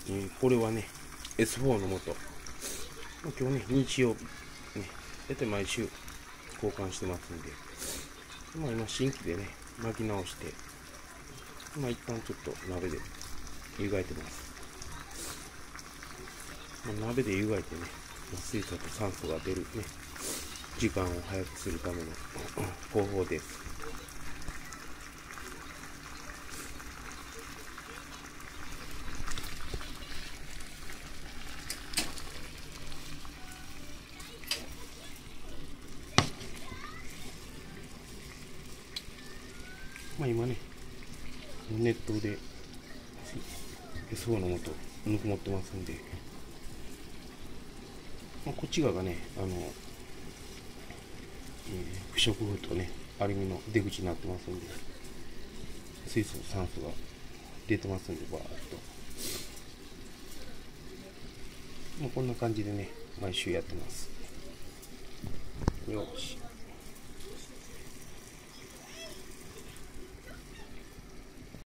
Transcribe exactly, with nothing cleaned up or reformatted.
うん、これはね エスフォー の素。今日ね日曜日ね、大体毎週交換してますんで、まあ今新規でね巻き直して、まあ一旦ちょっと鍋で湯がいてます。まあ、鍋で湯がいてね、水素と酸素が出るね時間を早くするための方法です。まあ今ね、熱湯で エスフォー の素ぬくもってますんで、まあ、こっち側がね、あの、えー、不織布とね、アルミの出口になってますんで、水素、酸素が出てますんで、バーっと。もうこんな感じでね、毎週やってます。よし。